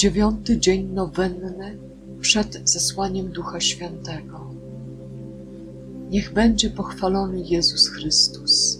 9. dzień nowenny przed zesłaniem Ducha Świętego. Niech będzie pochwalony Jezus Chrystus.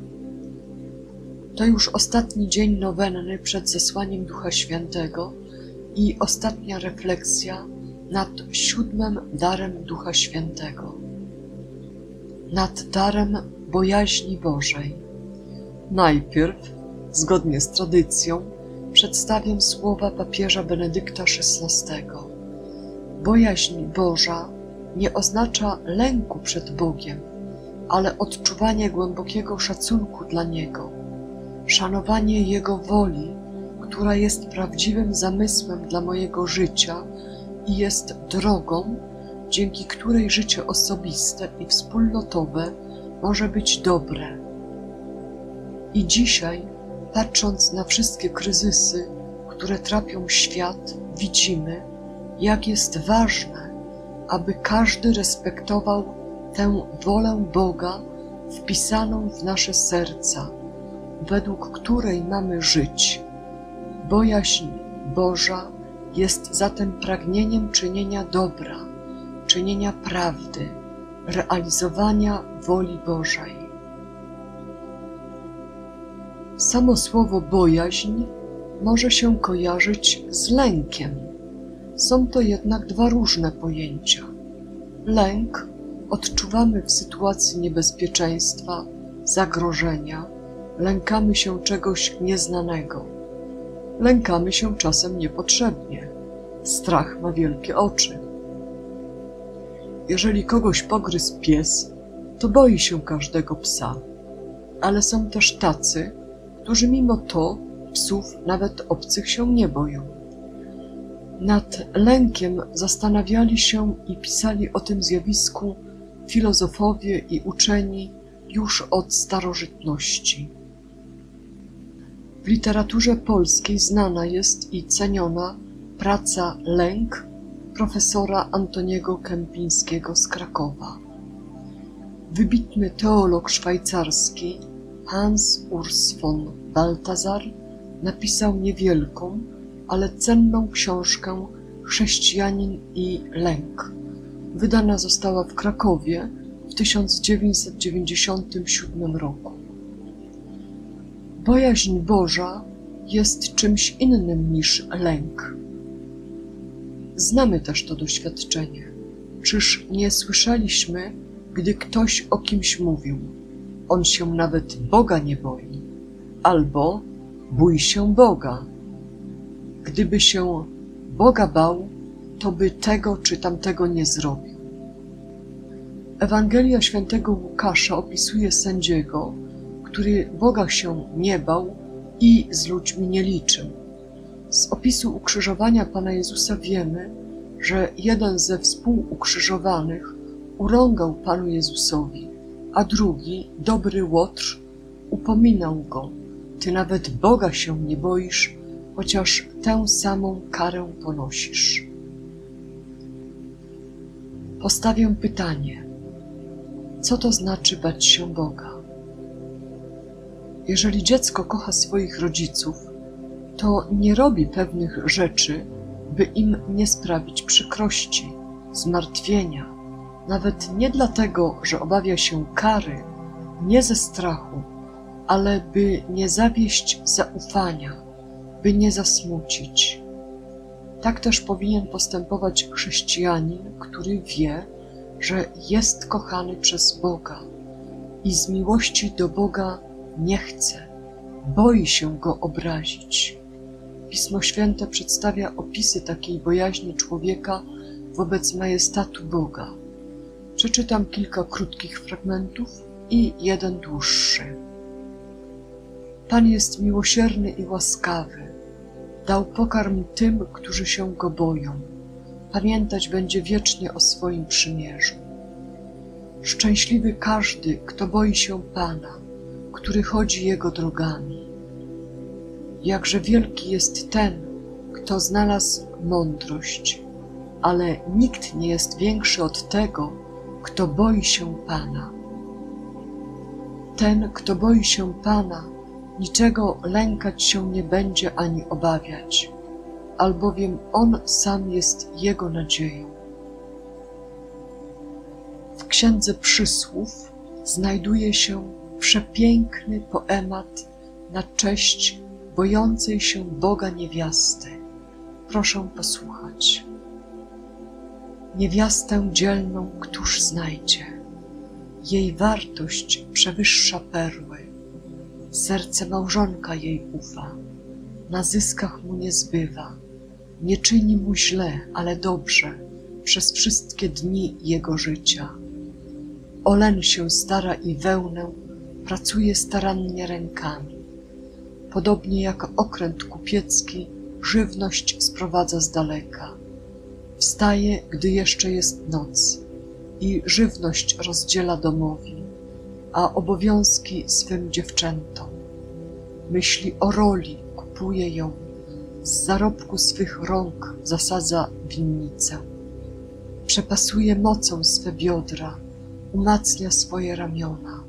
To już ostatni dzień nowenny przed zesłaniem Ducha Świętego i ostatnia refleksja nad 7. darem Ducha Świętego. Nad darem bojaźni Bożej. Najpierw, zgodnie z tradycją, przedstawię słowa papieża Benedykta XVI. Bojaźń Boża nie oznacza lęku przed Bogiem, ale odczuwanie głębokiego szacunku dla Niego, szanowanie Jego woli, która jest prawdziwym zamysłem dla mojego życia i jest drogą, dzięki której życie osobiste i wspólnotowe może być dobre. I dzisiaj, patrząc na wszystkie kryzysy, które trapią świat, widzimy, jak jest ważne, aby każdy respektował tę wolę Boga wpisaną w nasze serca, według której mamy żyć. Bojaźń Boża jest zatem pragnieniem czynienia dobra, czynienia prawdy, realizowania woli Bożej. Samo słowo bojaźń może się kojarzyć z lękiem. Są to jednak dwa różne pojęcia. Lęk odczuwamy w sytuacji niebezpieczeństwa, zagrożenia, lękamy się czegoś nieznanego. Lękamy się czasem niepotrzebnie. Strach ma wielkie oczy. Jeżeli kogoś pogryzł pies, to boi się każdego psa, ale są też tacy, którzy mimo to psów nawet obcych się nie boją. Nad lękiem zastanawiali się i pisali o tym zjawisku filozofowie i uczeni już od starożytności. W literaturze polskiej znana jest i ceniona praca Lęk profesora Antoniego Kępińskiego z Krakowa. Wybitny teolog szwajcarski Hans Urs von Balthasar napisał niewielką, ale cenną książkę Chrześcijanin i lęk. Wydana została w Krakowie w 1997 roku. Bojaźń Boża jest czymś innym niż lęk. Znamy też to doświadczenie. Czyż nie słyszeliśmy, gdy ktoś o kimś mówił: on się nawet Boga nie boi, albo bój się Boga. Gdyby się Boga bał, to by tego czy tamtego nie zrobił. Ewangelia świętego Łukasza opisuje sędziego, który Boga się nie bał i z ludźmi nie liczył. Z opisu ukrzyżowania Pana Jezusa wiemy, że jeden ze współukrzyżowanych urągał Panu Jezusowi, a drugi, dobry Łotr, upominał go: ty nawet Boga się nie boisz, chociaż tę samą karę ponosisz. Postawię pytanie: co to znaczy bać się Boga? Jeżeli dziecko kocha swoich rodziców, to nie robi pewnych rzeczy, by im nie sprawić przykrości, zmartwienia, nawet nie dlatego, że obawia się kary, nie ze strachu, ale by nie zawieść zaufania, by nie zasmucić. Tak też powinien postępować chrześcijanin, który wie, że jest kochany przez Boga i z miłości do Boga nie chce, boi się Go obrazić. Pismo Święte przedstawia opisy takiej bojaźni człowieka wobec majestatu Boga. Przeczytam kilka krótkich fragmentów i jeden dłuższy. Pan jest miłosierny i łaskawy. Dał pokarm tym, którzy się Go boją. Pamiętać będzie wiecznie o swoim przymierzu. Szczęśliwy każdy, kto boi się Pana, który chodzi Jego drogami. Jakże wielki jest ten, kto znalazł mądrość, ale nikt nie jest większy od tego, kto boi się Pana. Ten, kto boi się Pana, niczego lękać się nie będzie ani obawiać. albowiem On sam jest jego nadzieją. W Księdze Przysłów znajduje się przepiękny poemat na cześć bojącej się Boga niewiasty. Proszę posłuchać. Niewiastę dzielną któż znajdzie? Jej wartość przewyższa perły. Serce małżonka jej ufa, na zyskach mu nie zbywa. Nie czyni mu źle, ale dobrze, przez wszystkie dni jego życia. O len się stara i wełnę pracuje starannie rękami. Podobnie jak okręt kupiecki żywność sprowadza z daleka. Wstaje, gdy jeszcze jest noc i żywność rozdziela domowi, a obowiązki swym dziewczętom. Myśli o roli, kupuje ją, z zarobku swych rąk zasadza winnicę. Przepasuje mocą swe biodra, umacnia swoje ramiona.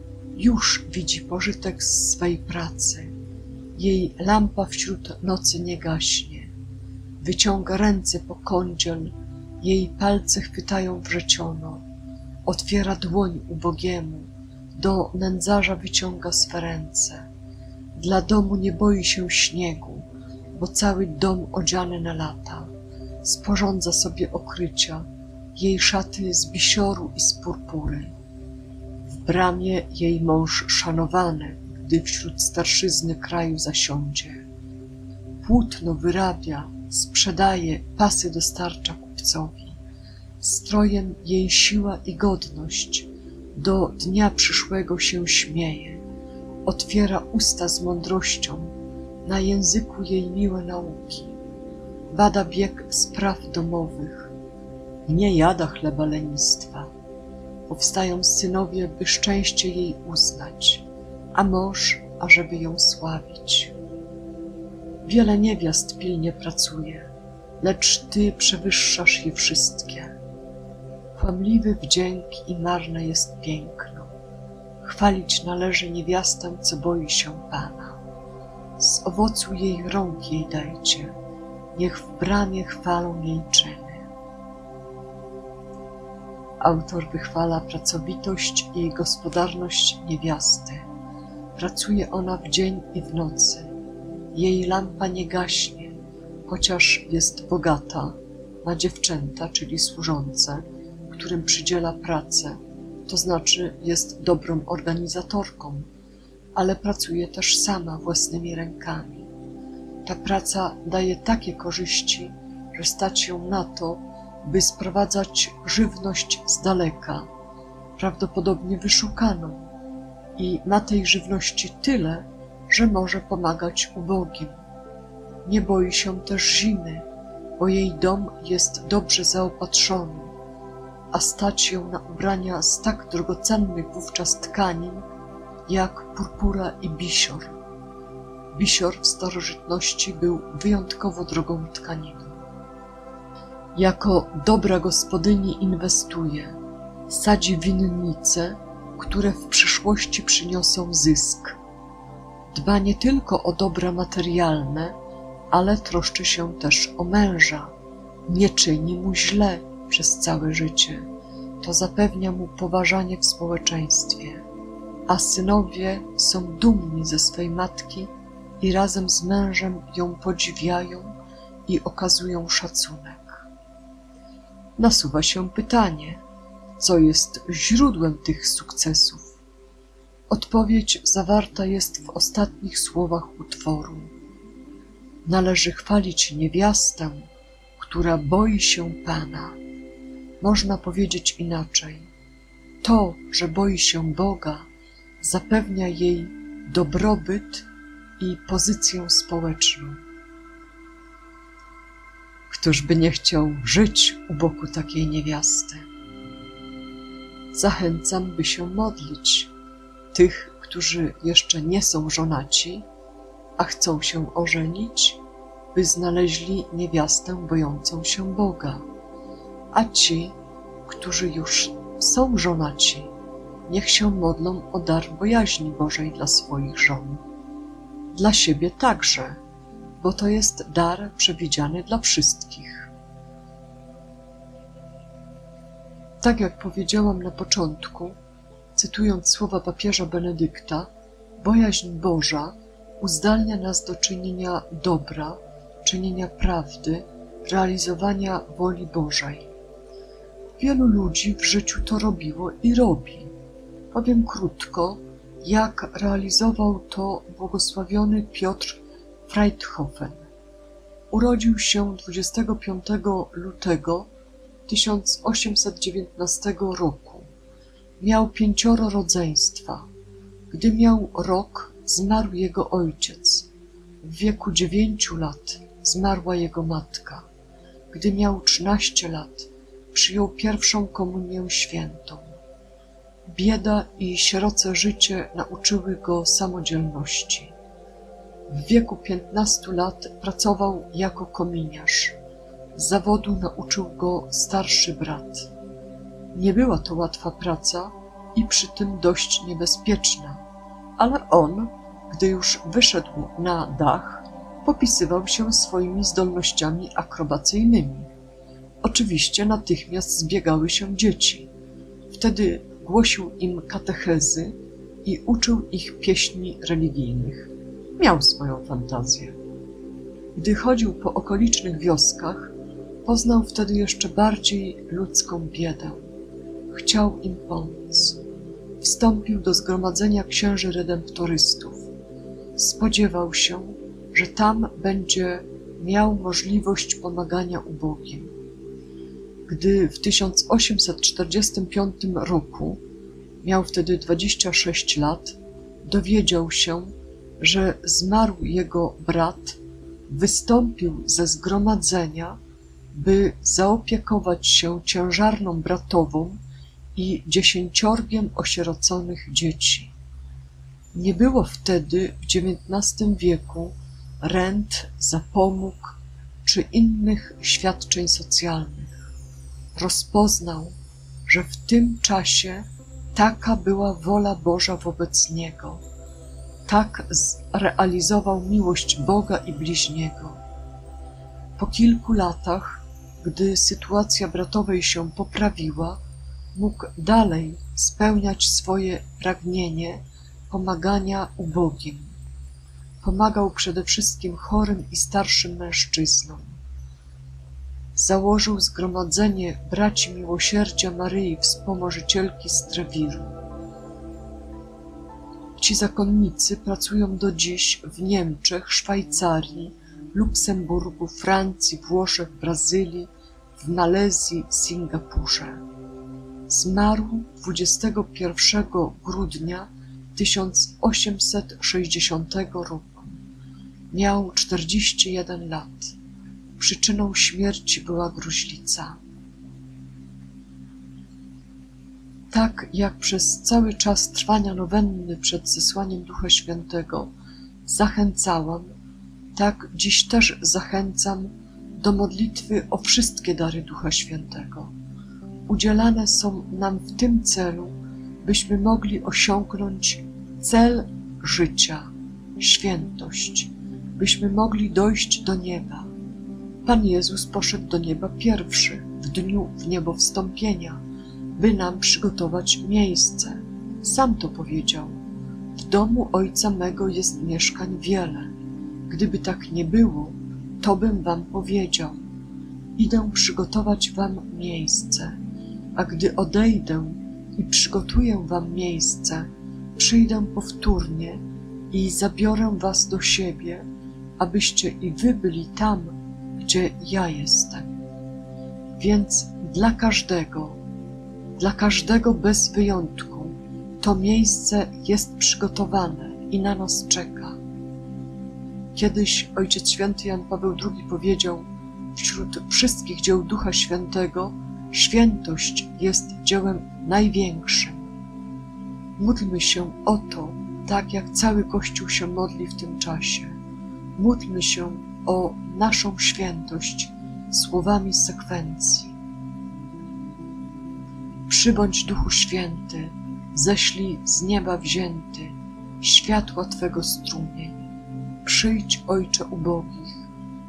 Już widzi pożytek z swej pracy. Jej lampa wśród nocy nie gaśnie. Wyciąga ręce po kądziel, jej palce chwytają wrzeciono. Otwiera dłoń ubogiemu, do nędzarza wyciąga swe ręce. Dla domu nie boi się śniegu, bo cały dom odziany na lata. Sporządza sobie okrycia, jej szaty z bisioru i z purpury. W bramie jej mąż szanowany, gdy wśród starszyzny kraju zasiądzie. Płótno wyrabia, sprzedaje, pasy dostarcza kupcowi. Strojem jej siła i godność, do dnia przyszłego się śmieje. Otwiera usta z mądrością, na języku jej miłe nauki. Bada bieg spraw domowych, nie jada chleba lenistwa. Powstają synowie, by szczęście jej uznać, a mąż, ażeby ją sławić. Wiele niewiast pilnie pracuje, lecz ty przewyższasz je wszystkie. Kłamliwy wdzięk i marne jest piękno. Chwalić należy niewiastę, co boi się Pana. Z owocu jej rąk jej dajcie, niech w bramie chwalą jej czyny. Autor wychwala pracowitość i gospodarność niewiasty. Pracuje ona w dzień i w nocy. Jej lampa nie gaśnie, chociaż jest bogata, ma dziewczęta, czyli służące, którym przydziela pracę, to znaczy jest dobrą organizatorką, ale pracuje też sama własnymi rękami. Ta praca daje takie korzyści, że stać ją na to, by sprowadzać żywność z daleka, prawdopodobnie wyszukaną, i ma tej żywności tyle, że może pomagać ubogim. Nie boi się też zimy, bo jej dom jest dobrze zaopatrzony, a stać ją na ubrania z tak drogocennych wówczas tkanin, jak purpura i bisior. Bisior w starożytności był wyjątkowo drogą tkaniną. Jako dobra gospodyni inwestuje, sadzi winnice, które w przyszłości przyniosą zysk. Dba nie tylko o dobra materialne, ale troszczy się też o męża. Nie czyni mu źle przez całe życie. To zapewnia mu poważanie w społeczeństwie. A synowie są dumni ze swej matki i razem z mężem ją podziwiają i okazują szacunek. Nasuwa się pytanie, co jest źródłem tych sukcesów? Odpowiedź zawarta jest w ostatnich słowach utworu. Należy chwalić niewiastę, która boi się Pana. Można powiedzieć inaczej. To, że boi się Boga, zapewnia jej dobrobyt i pozycję społeczną. Któż by nie chciał żyć u boku takiej niewiasty? Zachęcam, by się modlić. Tych, którzy jeszcze nie są żonaci, a chcą się ożenić, by znaleźli niewiastę bojącą się Boga. A ci, którzy już są żonaci, niech się modlą o dar bojaźni Bożej dla swoich żon. Dla siebie także, bo to jest dar przewidziany dla wszystkich. Tak jak powiedziałam na początku, cytując słowa papieża Benedykta, bojaźń Boża uzdalnia nas do czynienia dobra, czynienia prawdy, realizowania woli Bożej. Wielu ludzi w życiu to robiło i robi. Powiem krótko, jak realizował to błogosławiony Piotr Freythofen. Urodził się 25 lutego 1819 roku. Miał 5 rodzeństwa. Gdy miał rok, zmarł jego ojciec. W wieku 9 lat zmarła jego matka. Gdy miał 13 lat, przyjął pierwszą komunię świętą. Bieda i sieroce życie nauczyły go samodzielności. W wieku 15 lat pracował jako kominiarz. Z zawodu nauczył go starszy brat. Nie była to łatwa praca i przy tym dość niebezpieczna, ale on, gdy już wyszedł na dach, popisywał się swoimi zdolnościami akrobacyjnymi. Oczywiście natychmiast zbiegały się dzieci. Wtedy głosił im katechezy i uczył ich pieśni religijnych. Miał swoją fantazję. Gdy chodził po okolicznych wioskach, poznał wtedy jeszcze bardziej ludzką biedę. Chciał im pomóc. Wstąpił do zgromadzenia księży redemptorystów. Spodziewał się, że tam będzie miał możliwość pomagania ubogim. Gdy w 1845 roku, miał wtedy 26 lat, dowiedział się, że zmarł jego brat, wystąpił ze zgromadzenia, by zaopiekować się ciężarną bratową i 10 osieroconych dzieci. Nie było wtedy w XIX wieku rent, zapomóg czy innych świadczeń socjalnych. Rozpoznał, że w tym czasie taka była wola Boża wobec niego. Tak zrealizował miłość Boga i bliźniego. Po kilku latach, gdy sytuacja bratowej się poprawiła, mógł dalej spełniać swoje pragnienie pomagania ubogim. Pomagał przede wszystkim chorym i starszym mężczyznom. Założył zgromadzenie Braci Miłosierdzia Maryi Wspomożycielki z Treviru. Ci zakonnicy pracują do dziś w Niemczech, Szwajcarii, Luksemburgu, Francji, Włoszech, Brazylii, w Malezji, Singapurze. Zmarł 21 grudnia 1860 roku. Miał 41 lat. Przyczyną śmierci była gruźlica. Tak jak przez cały czas trwania nowenny przed zesłaniem Ducha Świętego zachęcałam, tak dziś też zachęcam do modlitwy o wszystkie dary Ducha Świętego. Udzielane są nam w tym celu, byśmy mogli osiągnąć cel życia, świętość, byśmy mogli dojść do nieba. Pan Jezus poszedł do nieba pierwszy, w dniu wniebowstąpienia, by nam przygotować miejsce. Sam to powiedział. W domu Ojca mego jest mieszkań wiele. Gdyby tak nie było, to bym wam powiedział. Idę przygotować wam miejsce, a gdy odejdę i przygotuję wam miejsce, przyjdę powtórnie i zabiorę was do siebie, abyście i wy byli tam, gdzie ja jestem. Więc dla każdego bez wyjątku, to miejsce jest przygotowane i na nas czeka. Kiedyś Ojciec Święty Jan Paweł II powiedział, wśród wszystkich dzieł Ducha Świętego świętość jest dziełem największym. Módlmy się o to, tak jak cały Kościół się modli w tym czasie. Módlmy się o naszą świętość słowami sekwencji. Przybądź Duchu Święty, ześlij z nieba wzięty światła Twego strumień. Przyjdź, Ojcze ubogich,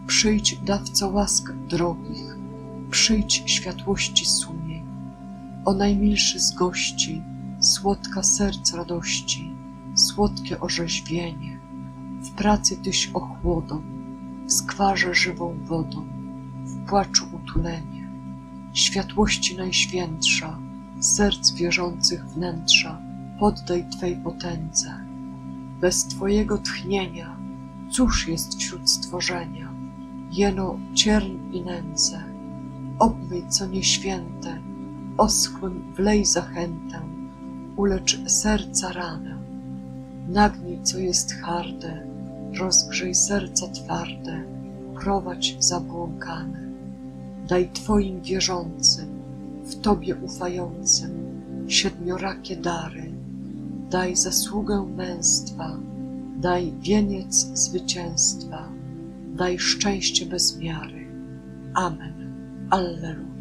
Przyjdź, dawco łask drogich, przyjdź, światłości sumień. O najmilszy z gości, słodka serc radości, słodkie orzeźwienie. W pracy Tyś ochłodą, w skwarze żywą wodą, w płaczu utulenie. Światłości najświętsza, serc wierzących wnętrza, poddaj Twej potędze. Bez Twojego tchnienia, cóż jest wśród stworzenia? Jeno cierń i nędzę. Obmyj co nieświęte, oschłym wlej zachętę, ulecz serca ranę. Nagnij co jest harde, rozgrzej serca twarde, prowadź zabłąkane. Daj Twoim wierzącym, w Tobie ufającym, siedmiorakie dary. Daj zasługę męstwa, daj wieniec zwycięstwa, daj szczęście bez miary. Amen. Alleluja.